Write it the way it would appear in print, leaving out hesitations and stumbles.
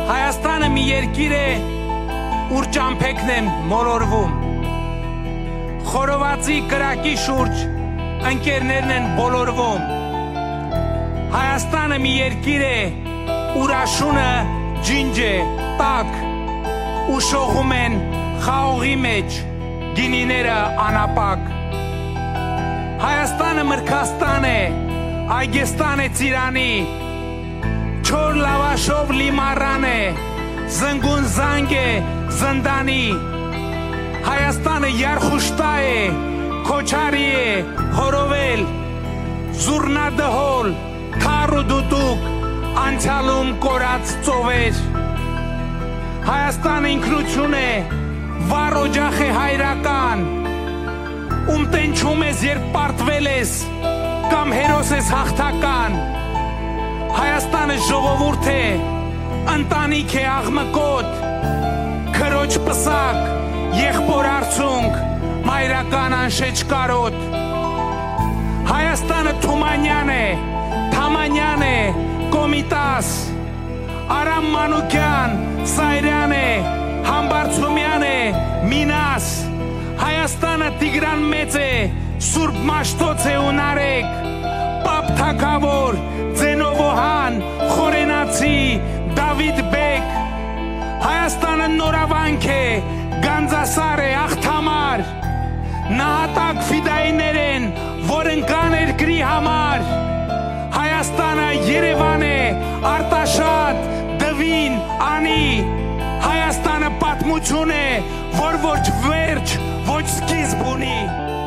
Հայաստանը մի երկիր է, ուր ճամփեքն են մոլորվում, խորովածի կրակի շուրջ ընկերներն են բոլորվում, Հայաստանը մի երկիր է, ուր աշունը ջինջ է, տաք, ու շողում են խաղողի մեջ գինիները անապակ, Հայաստանը մրգաստան է, այգեստան է ծիրանի, չոր լավաշով լիմարան է, զնգուն զանգ է զնդանի, Հայաստանը երխուշտա է, քոչարի է, հորովել, զուրնադհոլ, թար ու դուդուկ, անցյալում կորած ծովեր, Հայաստանը ինքնություն է, վառ օջախ է հայրական, ում տենչում ես, երբ պարտվել ես, կամ հերոս ես հաղթական, Հայաստանը ժողովուրդ է, ընտանիք է աղմկոտ, քրոջ պսակ, եղբոր արցունք, մայրական անշեջ կարոտ, Հայաստանը Թումանյան է, Թամանյան է, Կոմիտաս, Արամ Մանուկյան, Սայրյան է, Համբարձումյան է, Մինաս, Հայաստանը Տիգրան մեծ է, Սուրբ Մաշտոց է ու Նարեկ, Պապ Թագավոր, Ձենովոհան, Խորենացի, Դավիթ Բեկ, Հայաստանը նորավանք է, Գանձասար է, աղթամար, նահատակ ֆիդայիներ են, որ ընկան երկրի համար, Հայաստանը Երևան է, Արտաշատ, Դվին, Անի, Հայաստանը պատմություն է, որ ոչ վերջ, ոչ սկիզբ ունի,